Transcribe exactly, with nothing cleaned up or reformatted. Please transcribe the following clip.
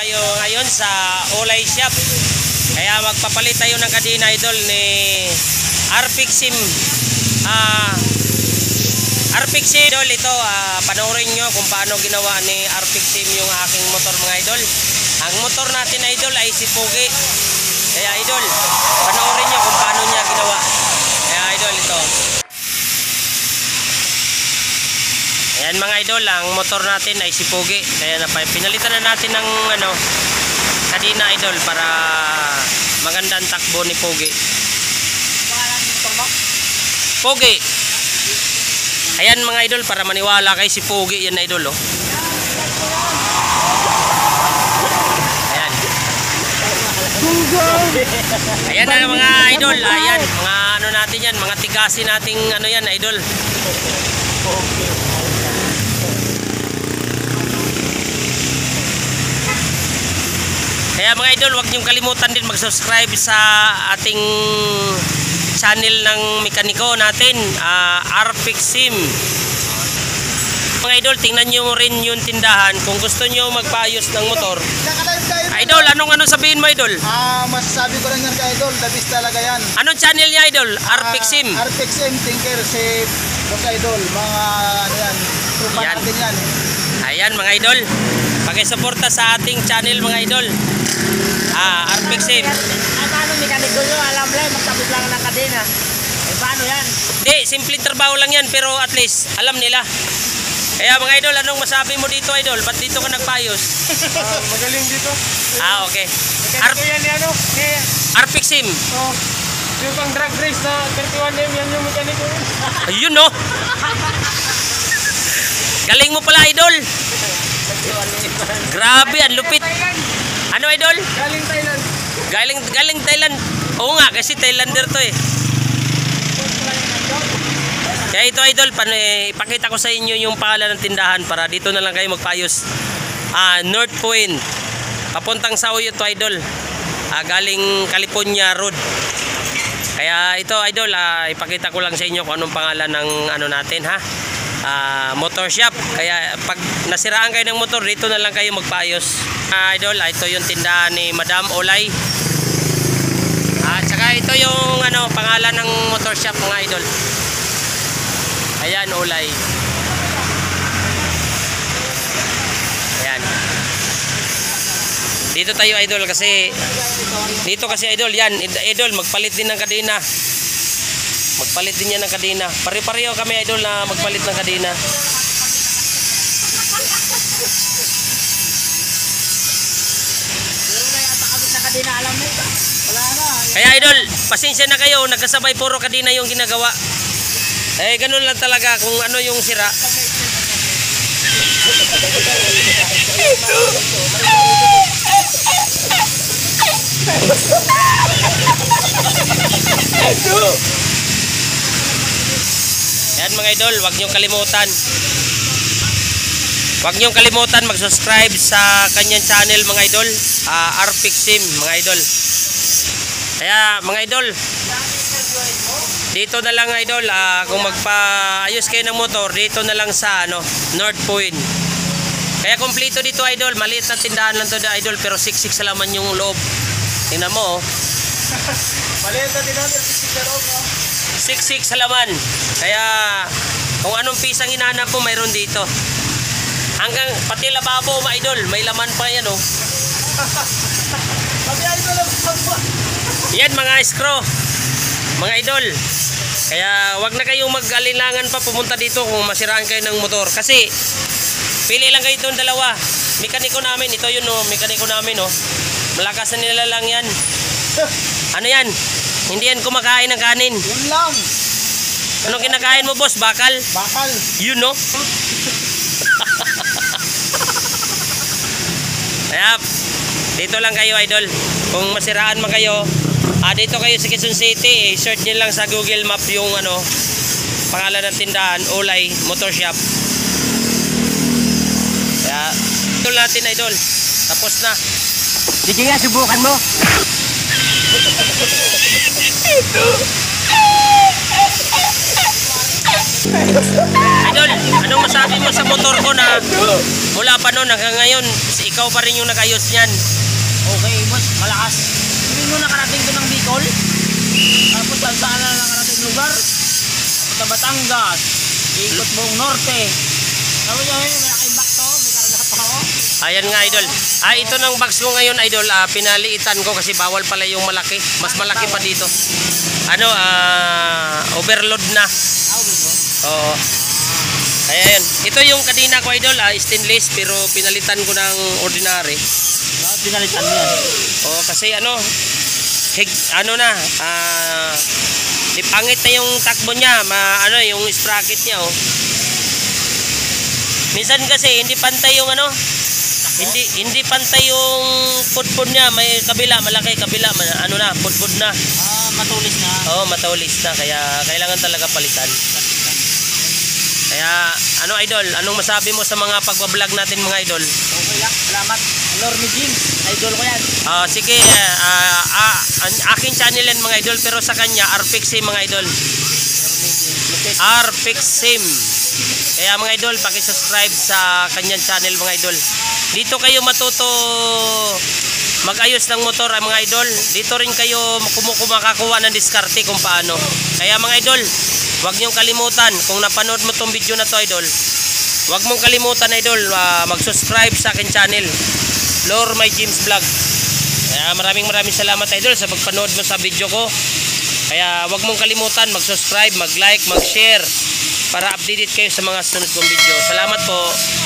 tayo ngayon sa Ulay Shop. Kaya magpapalit tayo ng kadena idol ni Arpixim. Ah, Arpixim idol ito, ah, panoorin nyo kung paano ginawa ni Arpixim yung aking motor mga idol. Ang motor natin idol ay si Pogi. Kaya idol, panoorin nyo kung paano niya ginawa. Kaya idol ito. Ayan mga idol, ang motor natin ay si Pogi. Kaya na pinalitan na natin ng ano, kadena idol para magandang takbo ni Pogi. Pogi. Ayan mga idol, para maniwala kay si Pogi yan idol oh. Ayan. Ayan na mga idol, ayan mga ano natin yan, mga tigasin nating ano yan idol. Kaya mga idol, huwag niyong kalimutan din mag-subscribe sa ating channel ng mekaniko natin, uh, Arpixim. Mga idol, tingnan niyo rin yung tindahan kung gusto niyo magpaayos ng motor. Idol, anong ano sabihin mo idol? Ah, uh, masasabi ko lang yan kay idol, the best talaga yan. Anong channel niya idol? Arpixim. Uh, Arpixim, Tinker, si Boss Idol, mga ano yan, trupa natin yan. Ayan mga idol, pakisuporta sa ating channel mga idol. Ah, Arpixim. Ay, paano mekaniko nyo? Alam lang, magtabit lang ng kadena. Eh, paano yan? Di, simple trabaho lang yan, pero at least, alam nila. Kaya mga idol, anong masabi mo dito idol? Ba't dito ka nagpayos? uh, magaling dito. Ah, okay. Mekaniko yan ni ano? Ni Arpixim. Oh, yung pang drag race na thirty-one M, yan yung mekaniko. Ayun no. Galing mo pala idol. Grabe, ang lupit. Ano idol? Galing Thailand. Galing, galing Thailand. Oo nga, kasi Thailander to eh. Kaya ito idol, pan, eh, ipakita ko sa inyo yung pangalan ng tindahan para dito na lang kayo magpayos. Ah, North Point. Papuntang Sauyo to idol. Ah, galing California Road. Kaya ito idol, ah, ipakita ko lang sa inyo kung anong pangalan ng ano natin ha. Uh, motor shop. Kaya pag nasiraan kayo ng motor, dito na lang kayo magpaayos. Uh, idol, ito yung tindahan ni Madam Ulay. At uh, saka ito yung ano, pangalan ng motor shop mga idol. Ayan, Ulay. Ayan. Dito tayo idol kasi dito kasi idol yan, idol magpalit din ng kadena. Magpalit din yan ng kadena. Pare-pareho kami idol na magpalit ng kadena. Kaya idol, pasensya na kayo, nagkasabay puro kadena yung ginagawa. Eh ganun lang talaga kung ano yung sira. Yan mga idol, wag niyong kalimutan. Wag niyong kalimutan mag-subscribe sa kanyang channel mga idol, uh, Arpixim mga idol. Kaya mga idol, dito na lang idol, uh, kung magpaayos kayo ng motor, dito na lang sa ano, North Point. Kaya kompleto dito idol, maliit na tindahan lang to idol, pero siksik sa laman yung loob. Tingnan mo oh. Maliit na tindahan, siksik sa loob oh. Siksik sa laman. Kaya kung anong pisang hinanap mo, mayroon dito. Hanggang pati lababo mga idol, may laman pa yan oh. Yan mga screw mga idol. Kaya wag na kayong mag-alinlangan pa pumunta dito kung masiraan kayo ng motor. Kasi pili lang kayo itong dalawa. Mekaniko namin, ito yun oh, mekaniko namin oh. Malakas na nila lang yan. Ano yan? Hindi yan kumakain ng kanin. Yun lang. Anong kinakain mo boss? Bakal? Bakal. Yun no? Kaya dito lang kayo idol. Kung masiraan man kayo, ah, dito kayo sa Quezon City, eh, search nyo lang sa Google Map yung ano, pangalan ng tindahan, Ulay Motor Shop. Kaya ito natin idol. Tapos na. Sige nga, subukan mo. Ito. Idol, anong masabi mo sa motor ko na mula pa noon hanggang ngayon, ikaw pa rin yung nag-ayos niyan? Okay, boss, malakas. Hindi mo nakarating doon ng Bicol. Tapos saan saan na nakarating lugar. Sa Batangas. Ikot buong norte. Sabi niya, may malaking back to. May karga pa ako. Ayan nga idol. Ah, ito ng box ko ngayon idol, ah, pinaliitan ko kasi bawal pala yung malaki. Mas malaki pa dito. Ano, ah, overload na. Ah, gusto. Oo. Ayan. Ito yung kadina ko idol, ah, stainless pero pinalitan ko ng ordinary. Bakit pinalitan mo yan? Oo, kasi ano, hig, ano na, ah, pangit na yung takbo niya, ma, ano, yung sprocket niya, oh. Minsan kasi hindi pantay yung ano, hindi hindi pantay yung pudpud niya, may kabila malaki, kabila ma- ano na, pudpud na. Ah, matulis na. Oo, matulis na kaya kailangan talaga palitan. Kaya ano idol, anong masabi mo sa mga pagbablog natin mga idol? Okay lang, salamat. Lormy James, idol ko yan. Ah, sige, ah, ah, ang aking channel yan mga idol pero sa kanya Arpixim mga idol. Lormy James, lupit. Arpixim. Kaya mga idol, paki-subscribe sa kanyang channel mga idol. Dito kayo matuto mag-ayos ng motor ay mga idol. Dito rin kayo kumakakuha ng diskarte kung paano. Kaya mga idol, huwag niyong kalimutan kung napanood mo tong video na to idol. Huwag mong kalimutan idol, uh, mag-subscribe sa akin channel, Lor My James Vlog. Kaya maraming maraming salamat idol sa pagpanood mo sa video ko. Kaya huwag mong kalimutan mag-subscribe, mag-like, mag-share para updated kayo sa mga sunod kong video. Salamat po.